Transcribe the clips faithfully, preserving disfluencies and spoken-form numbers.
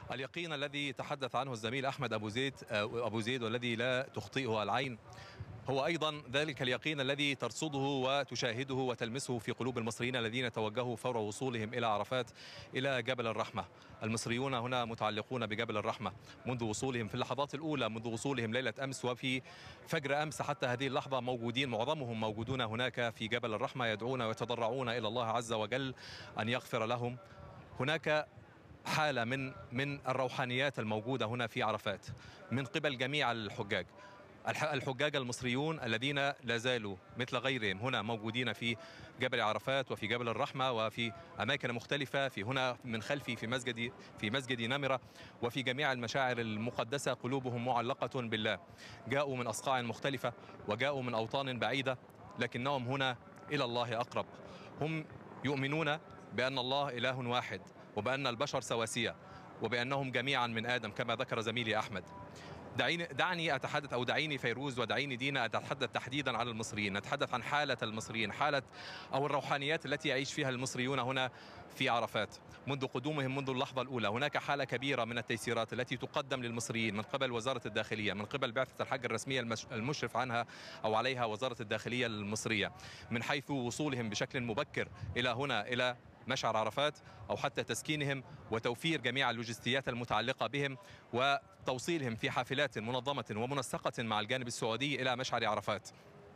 اليقين الذي تحدث عنه الزميل أحمد أبو زيد أبو زيد والذي لا تخطئه العين هو أيضا ذلك اليقين الذي ترصده وتشاهده وتلمسه في قلوب المصريين الذين توجهوا فور وصولهم إلى عرفات إلى جبل الرحمة. المصريون هنا متعلقون بجبل الرحمة منذ وصولهم في اللحظات الأولى، منذ وصولهم ليلة أمس وفي فجر أمس حتى هذه اللحظة موجودين، معظمهم موجودون هناك في جبل الرحمة يدعون ويتضرعون إلى الله عز وجل أن يغفر لهم. هناك حالة من من الروحانيات الموجودة هنا في عرفات من قبل جميع الحجاج. الحجاج المصريون الذين لا زالوا مثل غيرهم هنا موجودين في جبل عرفات وفي جبل الرحمة وفي أماكن مختلفة، في هنا من خلفي في مسجد في مسجد نمرة وفي جميع المشاعر المقدسة قلوبهم معلقة بالله. جاءوا من أصقاع مختلفة وجاءوا من أوطان بعيدة، لكنهم هنا إلى الله أقرب. هم يؤمنون بأن الله إله واحد وبأن البشر سواسية وبأنهم جميعا من آدم كما ذكر زميلي أحمد. دعيني دعني أتحدث أو دعيني فيروز ودعيني دينا أتحدث تحديدا عن المصريين، نتحدث عن حالة المصريين، حالة أو الروحانيات التي يعيش فيها المصريون هنا في عرفات منذ قدومهم منذ اللحظة الأولى. هناك حالة كبيرة من التيسيرات التي تقدم للمصريين من قبل وزارة الداخلية، من قبل بعثة الحج الرسمية المشرف عنها أو عليها وزارة الداخلية المصرية، من حيث وصولهم بشكل مبكر إلى هنا إلى مشعر عرفات أو حتى تسكينهم وتوفير جميع اللوجستيات المتعلقة بهم وتوصيلهم في حافلات منظمة ومنسقة مع الجانب السعودي إلى مشعر عرفات.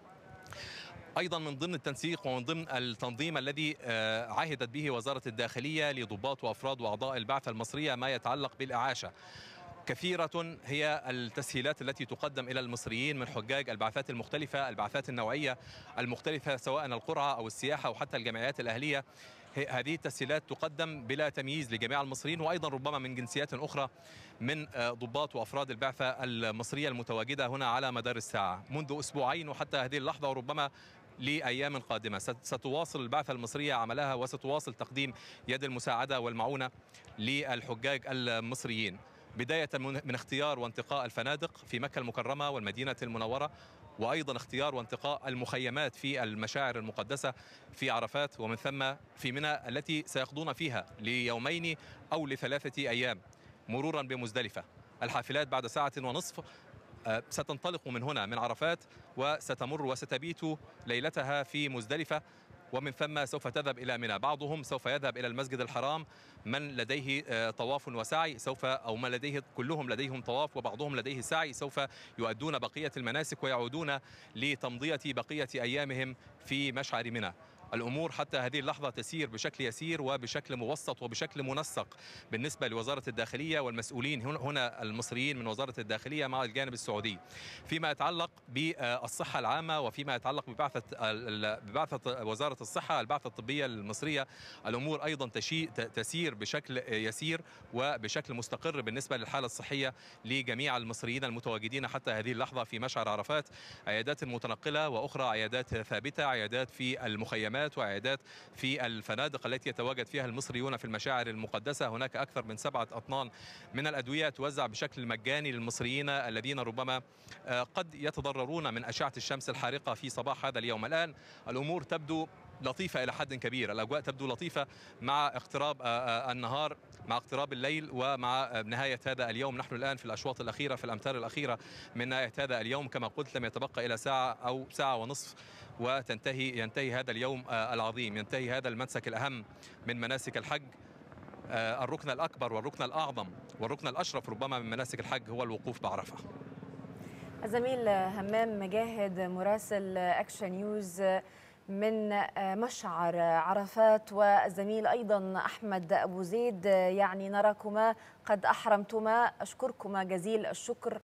أيضا من ضمن التنسيق ومن ضمن التنظيم الذي عهدت به وزارة الداخلية لضباط وأفراد وأعضاء البعثة المصرية ما يتعلق بالإعاشة. كثيرة هي التسهيلات التي تقدم إلى المصريين من حجاج البعثات المختلفة، البعثات النوعية المختلفة سواء القرعة أو السياحة أو حتى الجمعيات الأهلية. هذه التسهيلات تقدم بلا تمييز لجميع المصريين وأيضا ربما من جنسيات أخرى من ضباط وأفراد البعثة المصرية المتواجدة هنا على مدار الساعة منذ أسبوعين وحتى هذه اللحظة وربما لأيام قادمة. ستواصل البعثة المصرية عملها وستواصل تقديم يد المساعدة والمعونة للحجاج المصريين، بداية من اختيار وانتقاء الفنادق في مكة المكرمة والمدينة المنورة، وأيضا اختيار وانتقاء المخيمات في المشاعر المقدسة في عرفات، ومن ثم في منى التي سيقضون فيها ليومين أو لثلاثة أيام، مرورا بمزدلفة. الحافلات بعد ساعة ونصف ستنطلق من هنا من عرفات وستمر وستبيت ليلتها في مزدلفة، ومن ثم سوف تذهب إلى منى. بعضهم سوف يذهب إلى المسجد الحرام من لديه طواف وسعي سوف أو ما لديه كلهم لديهم طواف وبعضهم لديه سعي، سوف يؤدون بقية المناسك ويعودون لتمضية بقية أيامهم في مشعر منى. الأمور حتى هذه اللحظة تسير بشكل يسير وبشكل موسط وبشكل منسق بالنسبة لوزارة الداخلية والمسؤولين هنا المصريين من وزارة الداخلية مع الجانب السعودي فيما يتعلق بالصحة العامة وفيما يتعلق ببعثة ببعثة وزارة الصحة البعثة الطبية المصرية. الأمور أيضا تسير بشكل يسير وبشكل مستقر بالنسبة للحالة الصحية لجميع المصريين المتواجدين حتى هذه اللحظة في مشعر عرفات، عيادات متنقلة وأخرى عيادات ثابتة، عيادات في المخيمات وعيادات في الفنادق التي يتواجد فيها المصريون في المشاعر المقدسة. هناك أكثر من سبعة أطنان من الأدوية توزع بشكل مجاني للمصريين الذين ربما قد يتضررون من أشعة الشمس الحارقة في صباح هذا اليوم. الآن الأمور تبدو لطيفة إلى حد كبير، الأجواء تبدو لطيفة مع اقتراب النهار، مع اقتراب الليل ومع نهاية هذا اليوم. نحن الآن في الأشواط الأخيرة في الأمتار الأخيرة من نهاية هذا اليوم، كما قلت لم يتبقى إلى ساعة أو ساعة ونصف وتنتهي ينتهي هذا اليوم العظيم، ينتهي هذا المنسك الأهم من مناسك الحج. الركن الأكبر والركن الأعظم والركن الأشرف ربما من مناسك الحج هو الوقوف بعرفة. الزميل همام مجاهد مراسل أكشن نيوز من مشعر عرفات، والزميل أيضا أحمد أبو زيد، يعني نراكما قد أحرمتما، أشكركما جزيل الشكر